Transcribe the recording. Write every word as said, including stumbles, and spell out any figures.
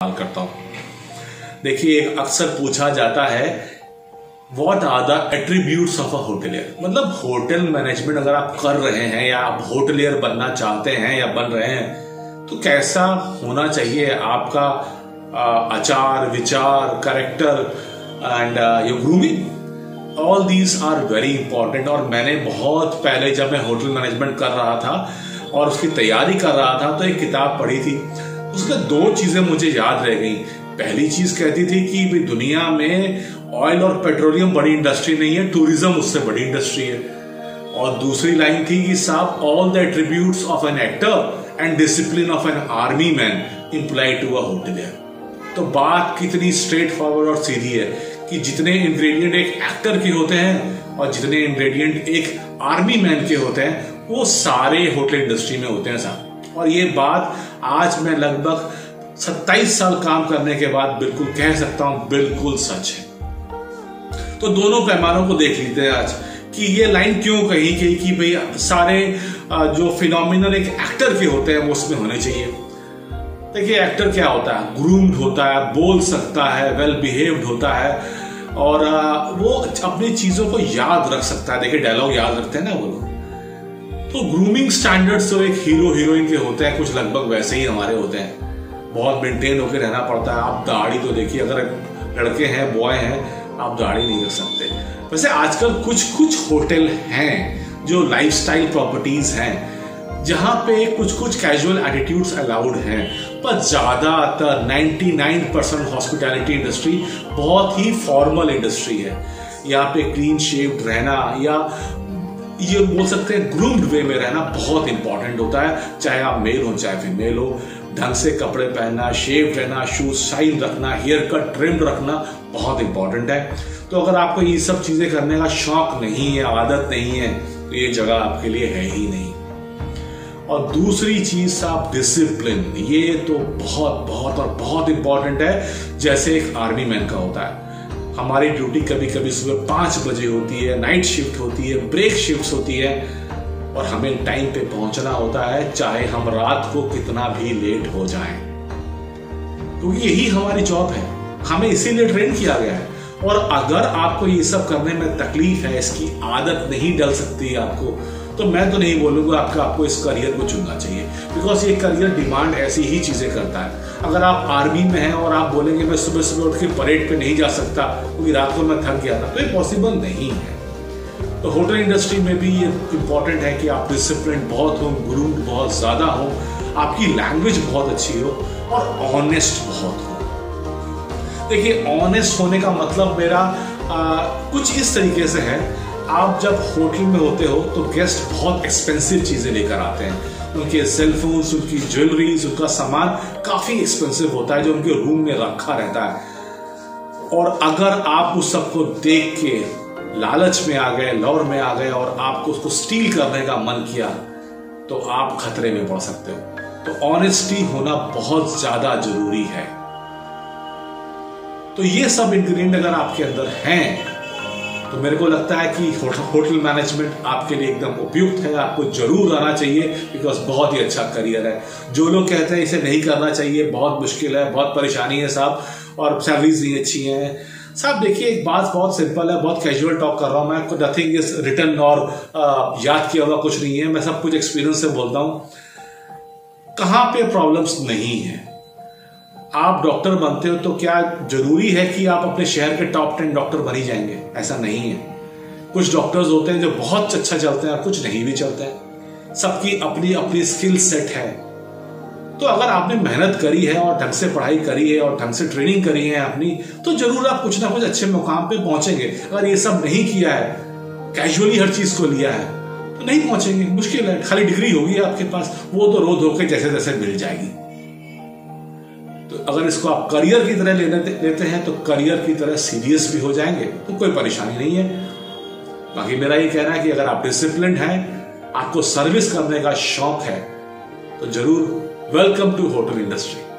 करता हूं। देखिए, अक्सर पूछा जाता है what are the attributes of a hotelier. मतलब होटल मैनेजमेंट अगर आप कर रहे हैं या आप होटलियर बनना चाहते हैं या बन रहे हैं तो कैसा होना चाहिए आपका आचार विचार, character and your grooming. All these are very important. और मैंने बहुत पहले जब मैं होटल मैनेजमेंट कर रहा था और उसकी तैयारी कर रहा था तो एक किताब पढ़ी थी, उसमें दो चीजें मुझे याद रह गई। पहली चीज कहती थी कि भाई दुनिया में ऑयल और पेट्रोलियम बड़ी इंडस्ट्री नहीं है, टूरिज्म उससे बड़ी इंडस्ट्री है। और दूसरी लाइन थी कि साहब all the attributes of an actor and discipline of an army man imply to a hotelier. तो बात कितनी स्ट्रेट फॉरवर्ड और सीधी है कि जितने इंग्रेडिएंट एक एक्टर के होते हैं और जितने इंग्रेडिएंट एक आर्मी मैन के होते हैं वो सारे होटल इंडस्ट्री में होते हैं साहब। और ये बात आज मैं लगभग सत्ताईस साल काम करने के बाद बिल्कुल कह सकता हूं, बिल्कुल सच है। तो दोनों पैमानों को देख लेते हैं आज कि ये लाइन क्यों कही गई कि भाई सारे जो फिनोमिनल एक एक्टर के होते हैं वो उसमें होने चाहिए। देखिए, एक्टर क्या होता है? ग्रूम्ड होता है, बोल सकता है, वेल बिहेव्ड होता है और वो अपनी चीजों को याद रख सकता है। देखिए, डायलॉग याद रखते हैं ना वो लोग। तो ग्रूमिंग स्टैंडर्ड्स जो एक हीरो हीरोइन के होते हैं कुछ लगभग वैसे ही हमारे होते हैं। बहुत मेंटेन होकर रहना पड़ता है। आप दाढ़ी तो देखिए, अगर लड़के हैं, बॉय हैं, आप दाढ़ी नहीं रख सकते। वैसे आजकल कुछ कुछ होटल हैं जो लाइफस्टाइल प्रॉपर्टीज हैं जहां पे कुछ कुछ कैजुअल एटीट्यूड्स अलाउड हैं, पर ज्यादातर निन्यानवे परसेंट हॉस्पिटैलिटी इंडस्ट्री बहुत ही फॉर्मल इंडस्ट्री है। यहाँ पे क्लीन शेव्ड रहना या ये बोल सकते हैं ग्रूम्ड वे में रहना बहुत इंपॉर्टेंट होता है। चाहे आप मेल हो चाहे फीमेल हो, ढंग से कपड़े पहनना, शेव रहना, शूज शाइन रखना, हेयर कट ट्रिम्ड रखना बहुत इंपॉर्टेंट है। तो अगर आपको ये सब चीजें करने का शौक नहीं है, आदत नहीं है, तो ये जगह आपके लिए है ही नहीं। और दूसरी चीज साहब, डिसिप्लिन। ये तो बहुत बहुत और बहुत इंपॉर्टेंट है। जैसे एक आर्मी मैन का होता है, हमारी ड्यूटी कभी कभी सुबह पांच बजे होती है, नाइट शिफ्ट होती है, ब्रेक शिफ्ट होती है और हमें टाइम पे पहुंचना होता है चाहे हम रात को कितना भी लेट हो जाएं। तो यही हमारी जॉब है, हमें इसीलिए ट्रेन किया गया है। और अगर आपको ये सब करने में तकलीफ है, इसकी आदत नहीं डल सकती है आपको, तो मैं तो नहीं बोलूंगा आपका आपको इस करियर को चुनना चाहिए। बिकॉज ये करियर डिमांड ऐसी ही चीजें करता है। अगर आप आर्मी में हैं और आप बोलेंगे मैं सुबह सुबह उठ के परेड पे नहीं जा सकता क्योंकि रात को मैं थक गया था, तो ये पॉसिबल नहीं है। तो होटल इंडस्ट्री में भी ये इंपॉर्टेंट है कि आप डिसिप्लिन बहुत हो, ग्रूम्ड बहुत ज्यादा हो, आपकी लैंग्वेज बहुत अच्छी हो और ऑनेस्ट बहुत हो। देखिए, ऑनेस्ट होने का मतलब मेरा आ, कुछ इस तरीके से है, आप जब होटल में होते हो तो गेस्ट बहुत एक्सपेंसिव चीजें लेकर आते हैं। उनके सेलफोन्स, उनकी ज्वेलरीज, उनका सामान काफी एक्सपेंसिव होता है जो उनके रूम में रखा रहता है। और अगर आप उस सबको देख के लालच में आ गए, लौर में आ गए और आपको उसको स्टील करने का मन किया तो आप खतरे में पड़ सकते हो। तो ऑनेस्टी होना बहुत ज्यादा जरूरी है। तो ये सब इंग्रेडिएंट अगर आपके अंदर हैं तो मेरे को लगता है कि होटल मैनेजमेंट आपके लिए एकदम उपयुक्त है, आपको जरूर आना चाहिए। बिकॉज बहुत ही अच्छा करियर है। जो लोग कहते हैं इसे नहीं करना चाहिए, बहुत मुश्किल है, बहुत परेशानी है साहब और सैलरीज नहीं अच्छी हैं साहब, देखिए एक बात बहुत सिंपल है, बहुत कैजुअल टॉक कर रहा हूं मैं, नथिंग इज रिटन और uh, याद किया हुआ कुछ नहीं है, मैं सब कुछ एक्सपीरियंस से बोलता हूं। कहां पे प्रॉब्लम्स नहीं है, आप डॉक्टर बनते हो तो क्या जरूरी है कि आप अपने शहर के टॉप टेन डॉक्टर बन ही जाएंगे? ऐसा नहीं है। कुछ डॉक्टर्स होते हैं जो बहुत अच्छा चलते हैं और कुछ नहीं भी चलते हैं। सबकी अपनी अपनी स्किल सेट है। तो अगर आपने मेहनत करी है और ढंग से पढ़ाई करी है और ढंग से ट्रेनिंग करी है अपनी, तो जरूर आप कुछ ना कुछ अच्छे मुकाम पे पहुंचेंगे। अगर ये सब नहीं किया है, कैजुअली हर चीज को लिया है, तो नहीं पहुंचेंगे, मुश्किल है। खाली डिग्री होगी आपके पास, वो तो रो धो के जैसे जैसे मिल जाएगी। तो अगर इसको आप करियर की तरह लेने लेते हैं तो करियर की तरह सीरियस भी हो जाएंगे, तो कोई परेशानी नहीं है। बाकी मेरा ये कहना है कि अगर आप डिसिप्लिन हैं, आपको सर्विस करने का शौक है, तो जरूर वेलकम टू होटल इंडस्ट्री।